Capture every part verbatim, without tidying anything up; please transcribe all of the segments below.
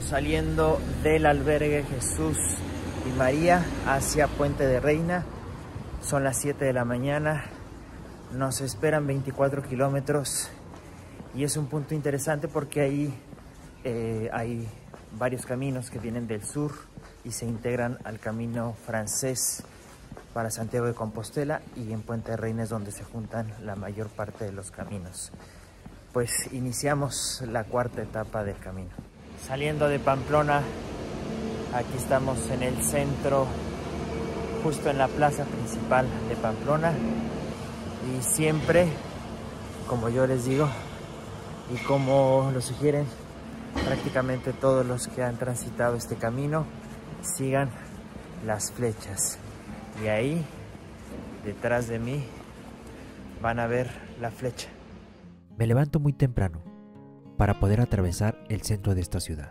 saliendo del albergue Jesús y María hacia Puente de Reina. Son las siete de la mañana. Nos esperan veinticuatro kilómetros y es un punto interesante porque ahí eh, hay varios caminos que vienen del sur y se integran al camino francés para Santiago de Compostela, y en Puente de Reina es donde se juntan la mayor parte de los caminos. Pues iniciamos la cuarta etapa del camino. Saliendo de Pamplona, aquí estamos en el centro, justo en la plaza principal de Pamplona, y siempre, como yo les digo y como lo sugieren prácticamente todos los que han transitado este camino, sigan las flechas. Y ahí, detrás de mí, van a ver la flecha. Me levanto muy temprano para poder atravesar el centro de esta ciudad.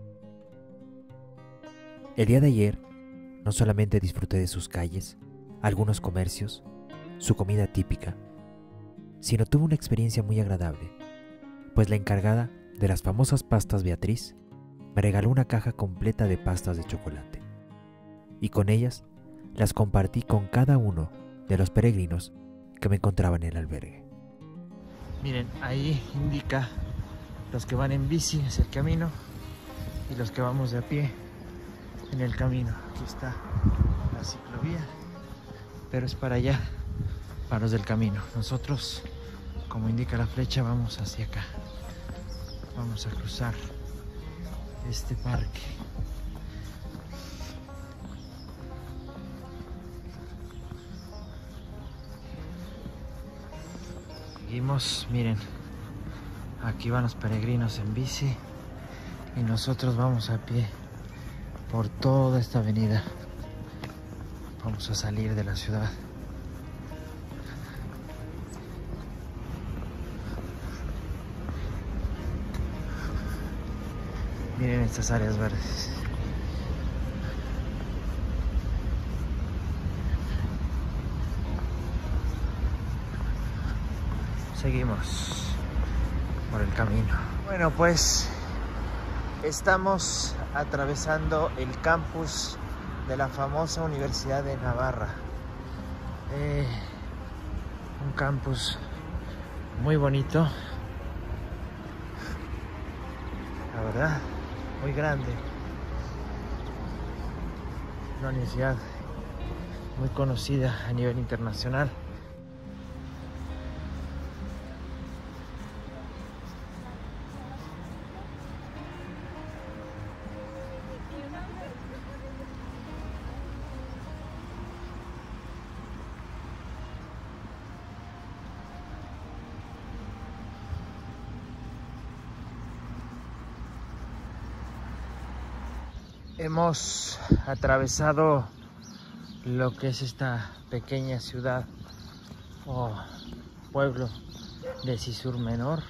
El día de ayer no solamente disfruté de sus calles, algunos comercios, su comida típica, sino tuve una experiencia muy agradable, pues la encargada de las famosas pastas Beatriz me regaló una caja completa de pastas de chocolate, y con ellas las compartí con cada uno de los peregrinos que me encontraban en el albergue. Miren, ahí indica los que van en bici hacia el camino y los que vamos de a pie en el camino. Aquí está la ciclovía, pero es para allá, para los del camino. Nosotros, como indica la flecha, vamos hacia acá. Vamos a cruzar este parque. Seguimos, miren, aquí van los peregrinos en bici y nosotros vamos a pie por toda esta avenida. Vamos a salir de la ciudad. Miren estas áreas verdes. Seguimos por el camino. Bueno, pues estamos atravesando el campus de la famosa Universidad de Navarra. Eh, un campus muy bonito, la verdad, muy grande. Una universidad muy conocida a nivel internacional. Hemos atravesado lo que es esta pequeña ciudad o pueblo de Cisur Menor.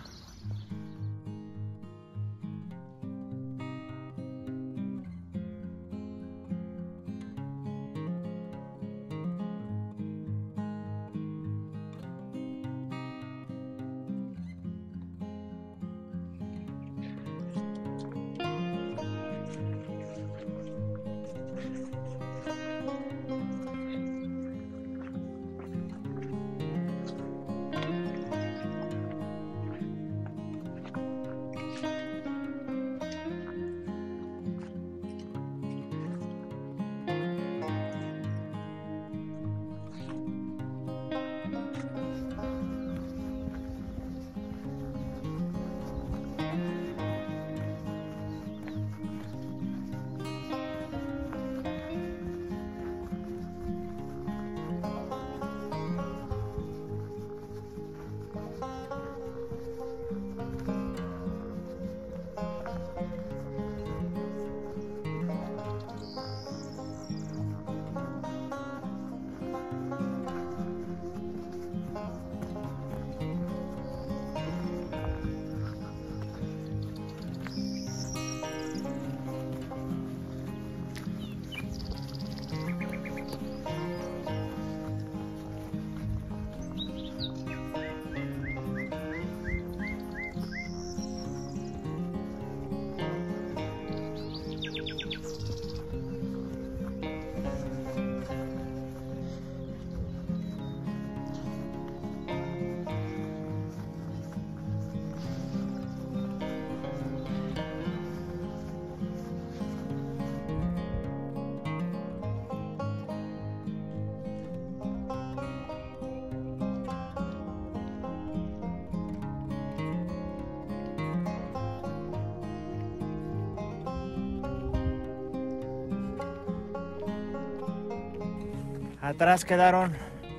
Atrás quedaron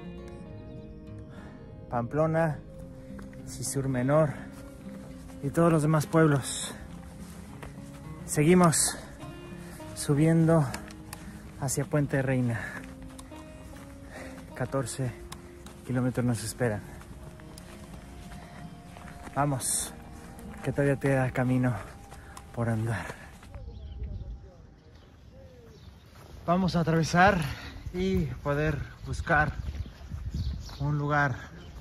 Pamplona, Cisur Menor y todos los demás pueblos. Seguimos subiendo hacia Puente de Reina. catorce kilómetros nos esperan. Vamos, que todavía te da camino por andar. Vamos a atravesar y poder buscar un lugar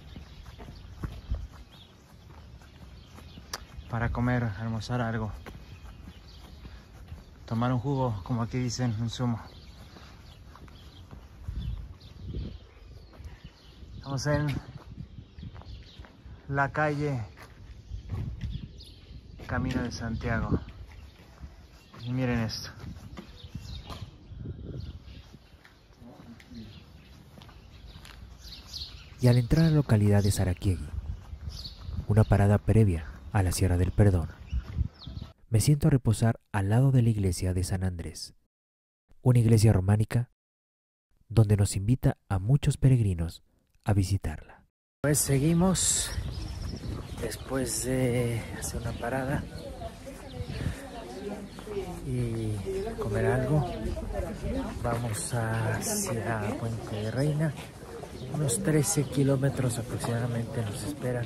para comer, almorzar algo, tomar un jugo, como aquí dicen, un zumo. Estamos en la calle Camino de Santiago y miren esto. Y al entrar a la localidad de Saraquiegui, una parada previa a la Sierra del Perdón, me siento a reposar al lado de la iglesia de San Andrés, una iglesia románica donde nos invita a muchos peregrinos a visitarla. Pues seguimos después de hacer una parada y comer algo. Vamos hacia Puente de Reina. Unos trece kilómetros aproximadamente nos esperan.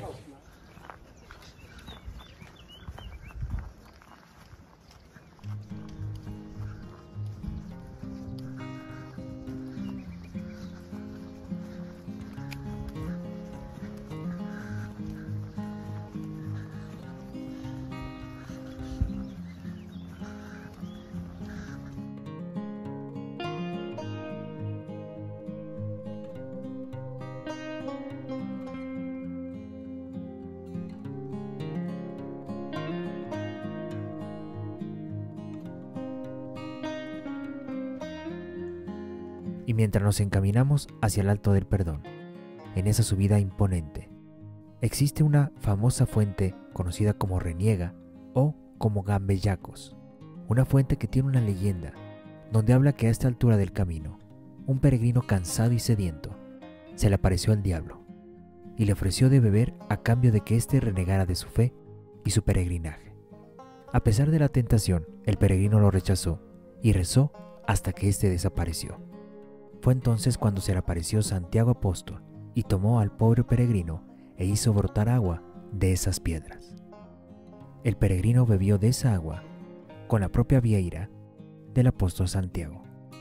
Y mientras nos encaminamos hacia el Alto del Perdón, en esa subida imponente, existe una famosa fuente conocida como Reniega o como Gambellacos, una fuente que tiene una leyenda donde habla que a esta altura del camino, un peregrino cansado y sediento se le apareció al diablo y le ofreció de beber a cambio de que éste renegara de su fe y su peregrinaje. A pesar de la tentación, el peregrino lo rechazó y rezó hasta que éste desapareció. Fue entonces cuando se le apareció Santiago Apóstol y tomó al pobre peregrino e hizo brotar agua de esas piedras. El peregrino bebió de esa agua con la propia vieira del apóstol Santiago.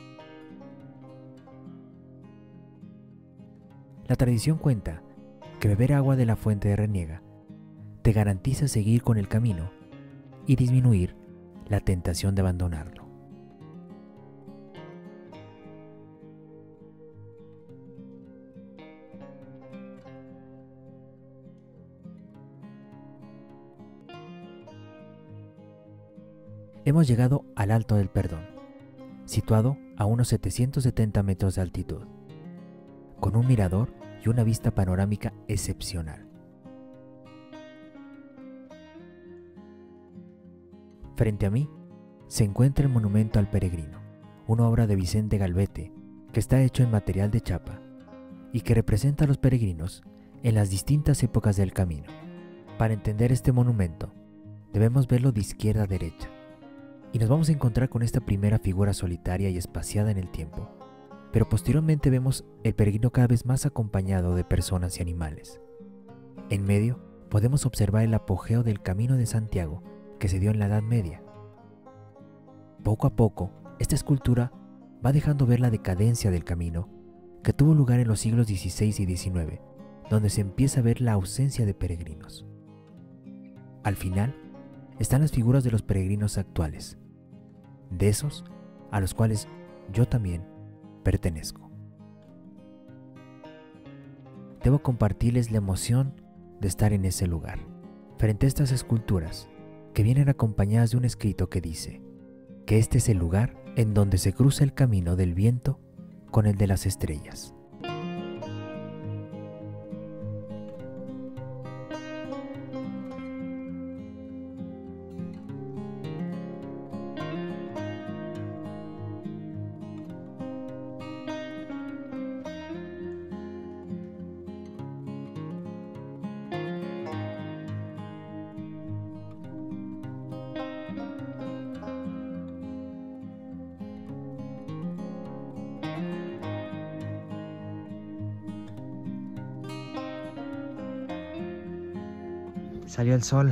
La tradición cuenta que beber agua de la fuente de Reniega te garantiza seguir con el camino y disminuir la tentación de abandonarlo. Hemos llegado al Alto del Perdón, situado a unos setecientos setenta metros de altitud, con un mirador y una vista panorámica excepcional. Frente a mí se encuentra el Monumento al Peregrino, una obra de Vicente Galvete que está hecho en material de chapa y que representa a los peregrinos en las distintas épocas del camino. Para entender este monumento, debemos verlo de izquierda a derecha. Y nos vamos a encontrar con esta primera figura solitaria y espaciada en el tiempo, pero posteriormente vemos el peregrino cada vez más acompañado de personas y animales. En medio podemos observar el apogeo del Camino de Santiago que se dio en la Edad Media. Poco a poco, esta escultura va dejando ver la decadencia del camino que tuvo lugar en los siglos dieciséis y diecinueve, donde se empieza a ver la ausencia de peregrinos. Al final, están las figuras de los peregrinos actuales, de esos a los cuales yo también pertenezco. Debo compartirles la emoción de estar en ese lugar, frente a estas esculturas que vienen acompañadas de un escrito que dice que este es el lugar en donde se cruza el camino del viento con el de las estrellas. Salió el sol.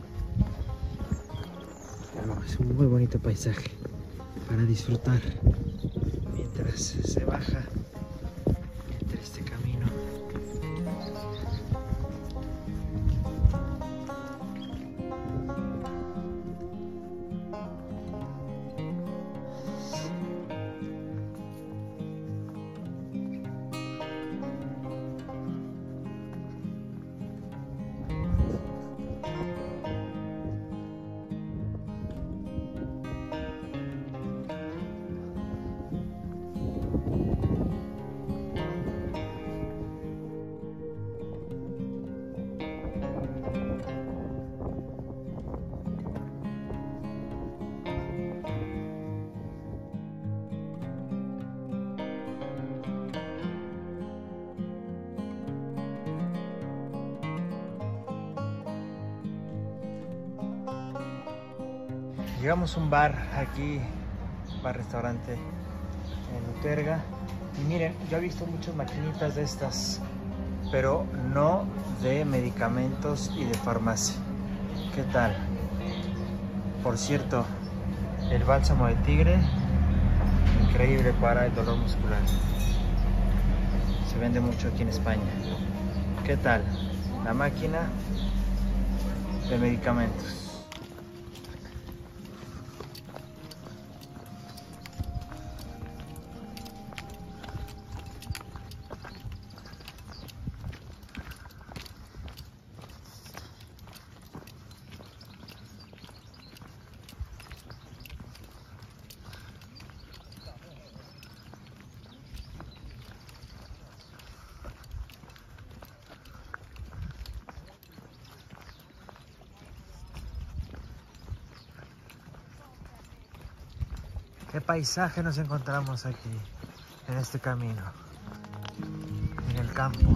Es un muy bonito paisaje para disfrutar mientras se baja entre este camino. Llegamos a un bar aquí, bar restaurante en Uterga, y miren, yo he visto muchas maquinitas de estas, pero no de medicamentos y de farmacia. ¿Qué tal? Por cierto, el bálsamo de tigre, increíble para el dolor muscular. Se vende mucho aquí en España. ¿Qué tal? La máquina de medicamentos. ¿Qué paisaje nos encontramos aquí, en este camino, en el campo?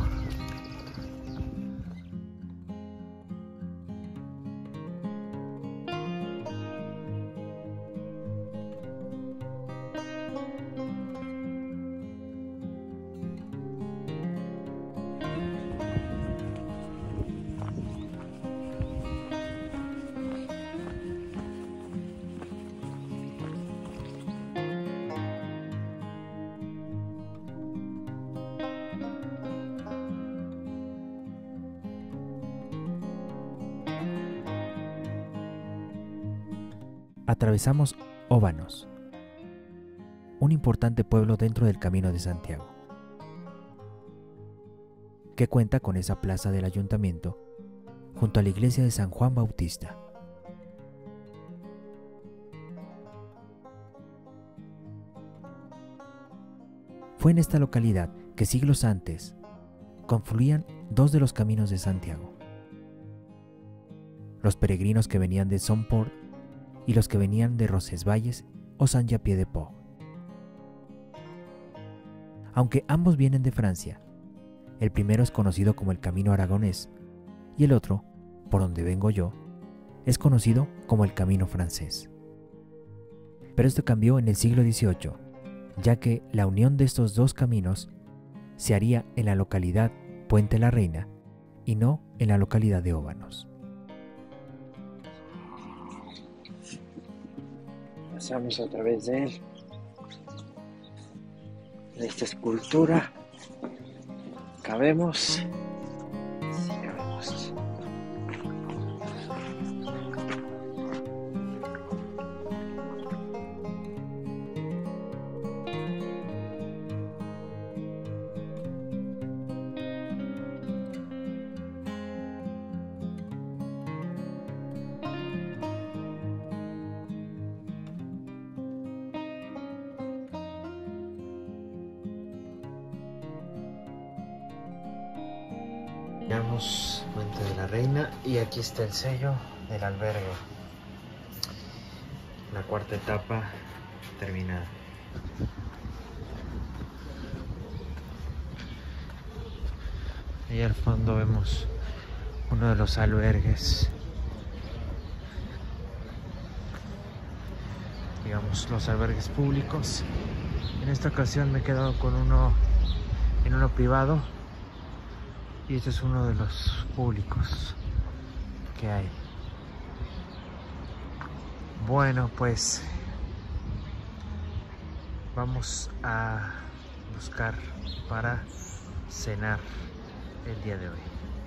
Atravesamos Óbanos, un importante pueblo dentro del Camino de Santiago, que cuenta con esa plaza del ayuntamiento junto a la iglesia de San Juan Bautista. Fue en esta localidad que siglos antes confluían dos de los caminos de Santiago: los peregrinos que venían de Somport y los que venían de Roncesvalles o Saint-Jean-Pied-de-Port. Aunque ambos vienen de Francia, el primero es conocido como el Camino Aragonés y el otro, por donde vengo yo, es conocido como el Camino Francés. Pero esto cambió en el siglo dieciocho, ya que la unión de estos dos caminos se haría en la localidad Puente la Reina y no en la localidad de Óbanos. Pasamos a través de él, de esta escultura. Cabemos. Sí, cabemos. Llegamos a Puente de la Reina y aquí está el sello del albergue. La cuarta etapa terminada. Ahí al fondo vemos uno de los albergues, digamos los albergues públicos. En esta ocasión me he quedado con uno en uno privado y este es uno de los públicos. que hay. Bueno, pues vamos a buscar para cenar el día de hoy.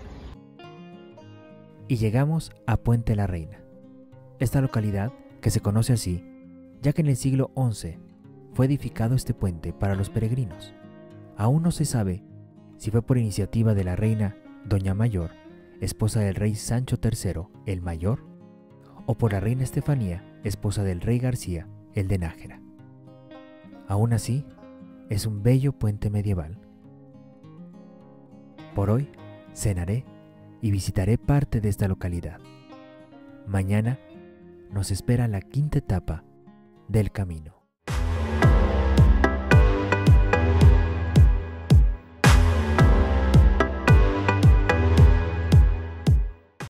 Y llegamos a Puente la Reina. Esta localidad, que se conoce así, ya que en el siglo once fue edificado este puente para los peregrinos. Aún no se sabe si fue por iniciativa de la reina Doña Mayor, esposa del rey Sancho tercero el Mayor, o por la reina Estefanía, esposa del rey García el de Nájera. Aún así, es un bello puente medieval. Por hoy, cenaré y visitaré parte de esta localidad. Mañana nos espera la quinta etapa del camino.